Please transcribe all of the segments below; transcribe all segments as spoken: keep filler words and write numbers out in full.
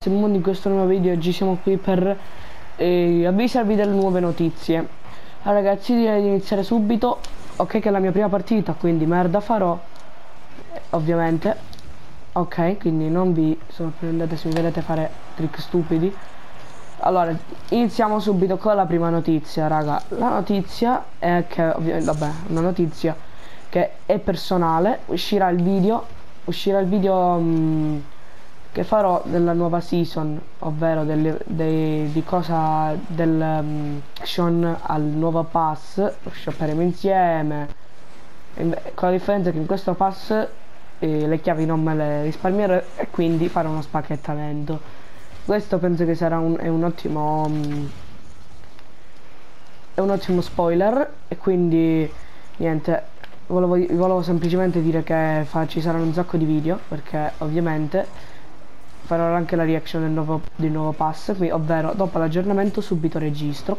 in questo nuovo video. Oggi siamo qui per eh, avvisarvi delle nuove notizie. Allora ragazzi, direi di iniziare subito. Ok, che è la mia prima partita, quindi merda farò, eh, ovviamente. Ok, quindi non vi sorprendete se mi vedete fare trick stupidi. Allora, iniziamo subito con la prima notizia, raga. La notizia è che, ovviamente, vabbè, una notizia che è personale. Uscirà il video, uscirà il video... Mh, che farò della nuova season, ovvero delle, dei, di cosa del um, action al nuovo pass. Lo shopperemo insieme, con la differenza che in questo pass eh, le chiavi non me le risparmierò e quindi farò uno spacchettamento. Questo penso che sarà un, è un ottimo um, è un ottimo spoiler, e quindi niente, volevo, volevo semplicemente dire che fa, ci saranno un sacco di video, perché ovviamente farò anche la reaction del nuovo, del nuovo pass, qui, ovvero dopo l'aggiornamento subito registro,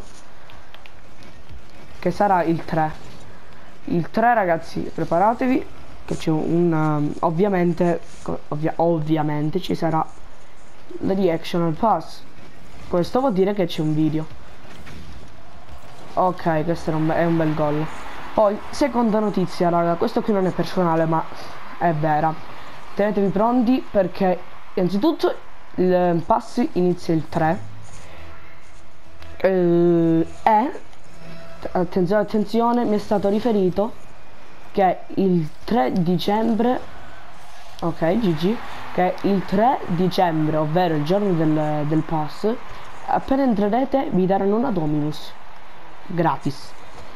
che sarà il tre. Il tre, ragazzi, preparatevi che c'è un um, ovviamente ovvia, ovviamente ci sarà la reaction al pass. Questo vuol dire che c'è un video. Ok, questo è un, è un bel gol. Poi seconda notizia, raga, questo qui non è personale ma è vera. Tenetevi pronti perché innanzitutto il pass inizia il tre eh, e attenzione attenzione mi è stato riferito che il tre dicembre, ok G G, che il tre dicembre, ovvero il giorno del, del pass, appena entrerete vi daranno una Dominus gratis.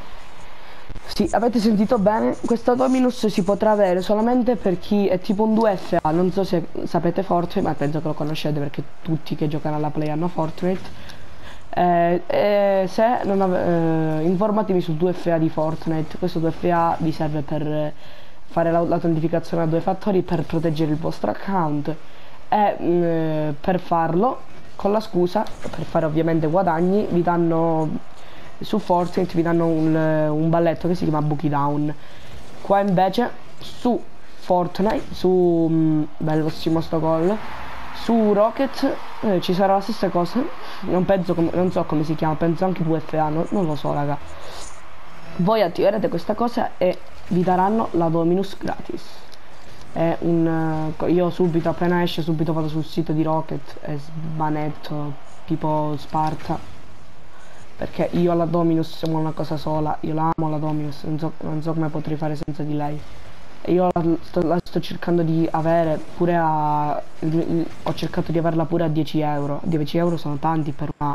Sì, avete sentito bene, questa Dominus si potrà avere solamente per chi è tipo un due F A. Non so se sapete Fortnite, ma penso che lo conoscete perché tutti che giocano alla Play hanno Fortnite. Eh, eh, se non ave- eh, informatevi sul due F A di Fortnite. Questo due F A vi serve per fare l'autentificazione a due fattori, per proteggere il vostro account e mh, per farlo, con la scusa, per fare ovviamente guadagni, vi danno... Su Fortnite vi danno un, un balletto che si chiama Bookie Down. Qua invece su Fortnite, su mh, bellissimo sto gol, su Rocket eh, ci sarà la stessa cosa. Non penso, non so come si chiama, penso anche due F A, no, non lo so raga. Voi attiverete questa cosa e vi daranno la Dominus gratis. È un uh, io subito, appena esce, subito vado sul sito di Rocket e sbanetto tipo Sparta, perché io alla Dominus siamo una cosa sola. Io la amo la Dominus, non so, non so come potrei fare senza di lei. E io la sto, la sto cercando di avere pure a... ho cercato di averla pure a dieci euro. dieci euro sono tanti per una...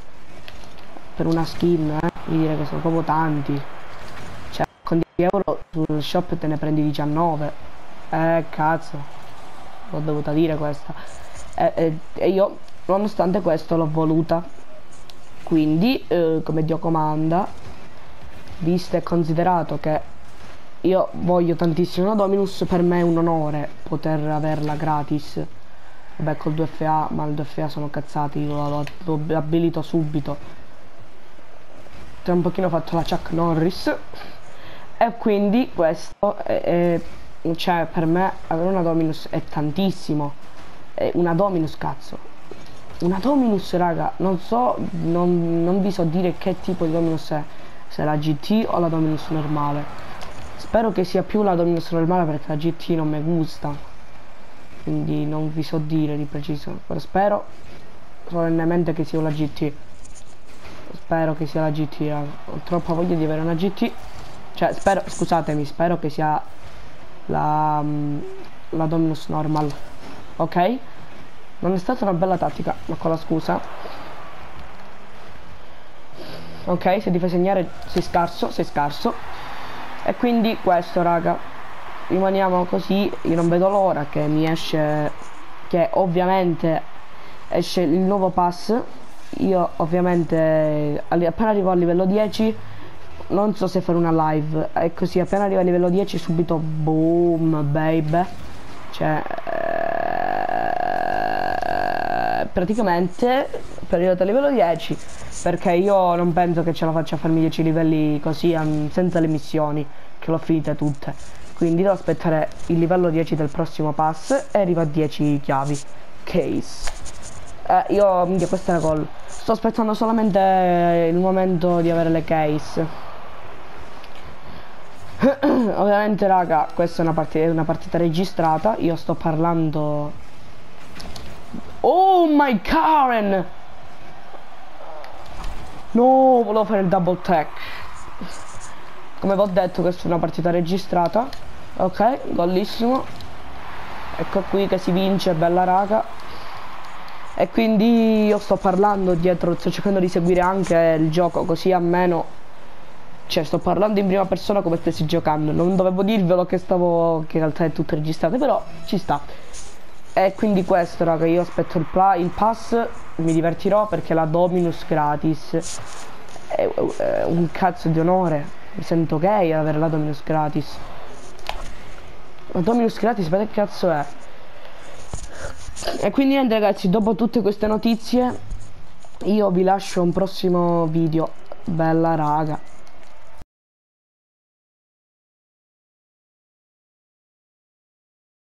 per una skin, eh. Devi dire che sono proprio tanti. Cioè, con dieci euro sul shop te ne prendi diciannove. Eh, cazzo. L'ho dovuta dire questa. E, e, e io, nonostante questo, l'ho voluta. Quindi, eh, come Dio comanda, visto e considerato che io voglio tantissimo una Dominus, per me è un onore poter averla gratis. Vabbè, col due F A, ma il due F A sono cazzati, io lo, lo, lo abilito subito. Tra un pochino ho fatto la Chuck Norris. E quindi questo è, è, cioè, per me avere una Dominus è tantissimo. È una Dominus, cazzo. Una Dominus, raga, non so, non, non vi so dire che tipo di Dominus è, se è la G T o la Dominus normale. Spero che sia più la Dominus normale perché la G T non mi gusta, quindi non vi so dire di preciso, però spero solennemente che sia la G T. Spero che sia la G T, raga. Ho troppa voglia di avere una G T. Cioè, spero, scusatemi, spero che sia la, la Dominus normal, ok? Non è stata una bella tattica, ma con la scusa. Ok, se ti fai segnare sei scarso, sei scarso. E quindi questo, raga. Rimaniamo così. Io non vedo l'ora che mi esce, che ovviamente esce il nuovo pass. Io ovviamente appena arrivo a livello dieci, non so se fare una live. E così appena arrivo a livello dieci subito boom baby. Cioè praticamente per arrivare a livello dieci, perché io non penso che ce la faccia a farmi dieci livelli così um, senza le missioni, che l'ho finite tutte, quindi devo aspettare il livello dieci del prossimo pass e arrivo a dieci chiavi case. Eh, io, minchia, questa è la call. Sto aspettando solamente il momento di avere le case. Ovviamente, raga, questa è una partita, è una partita registrata. Io sto parlando. Oh my Karen! No, volevo fare il double tech. Come vi ho detto, questa è una partita registrata. Ok, gollissimo. Ecco qui che si vince, bella raga. E quindi io sto parlando dietro, sto cercando di seguire anche il gioco, così almeno, cioè sto parlando in prima persona come stessi giocando. Non dovevo dirvelo che stavo, che in realtà è tutto registrato, però ci sta. E quindi questo, raga, io aspetto il, il pass, mi divertirò perché la Dominus gratis è, è un cazzo di onore. Mi sento gay ad avere la Dominus gratis. La Dominus gratis, aspetta che cazzo è? E quindi niente, ragazzi, dopo tutte queste notizie io vi lascio un prossimo video. Bella raga.